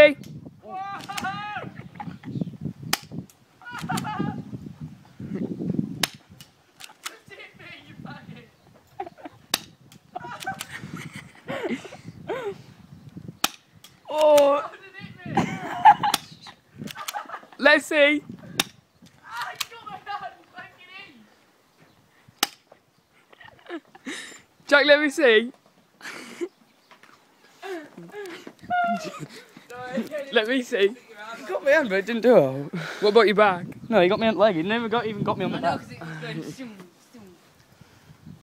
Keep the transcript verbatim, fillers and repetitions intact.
see. Oh. Let's see. Jack, let me see. Let me see. He got me hand, but it didn't do it. What about your back? No, he got me on the leg. He never got even got me on the back.